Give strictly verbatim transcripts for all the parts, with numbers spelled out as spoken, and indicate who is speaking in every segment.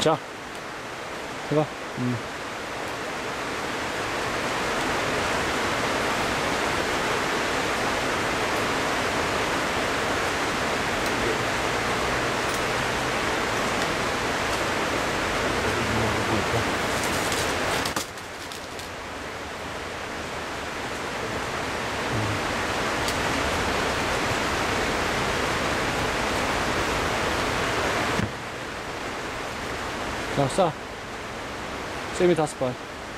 Speaker 1: 자, 해봐. 음. 자, 쏴. 세미 다섯 발.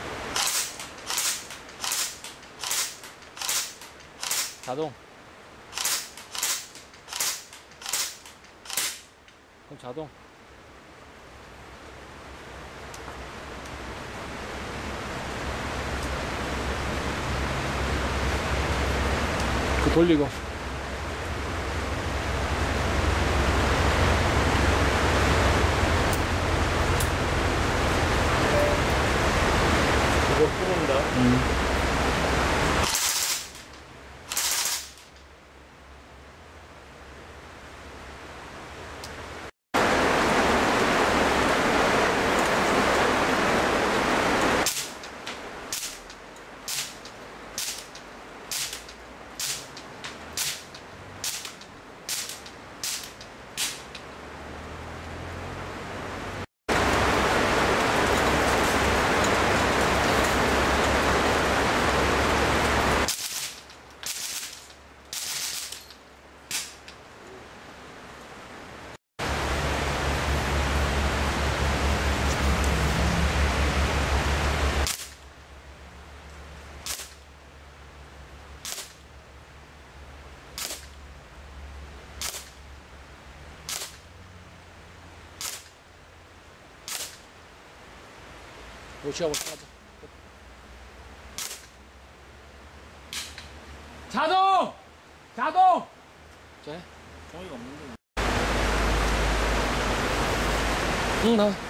Speaker 1: 자동. 그럼 자동. 그 돌리고.
Speaker 2: 이거 끊는다.
Speaker 1: 음. 오치하고 빠져. 자동! 자동! 자, 해.
Speaker 2: 종이가 없는데.
Speaker 1: 응, 나.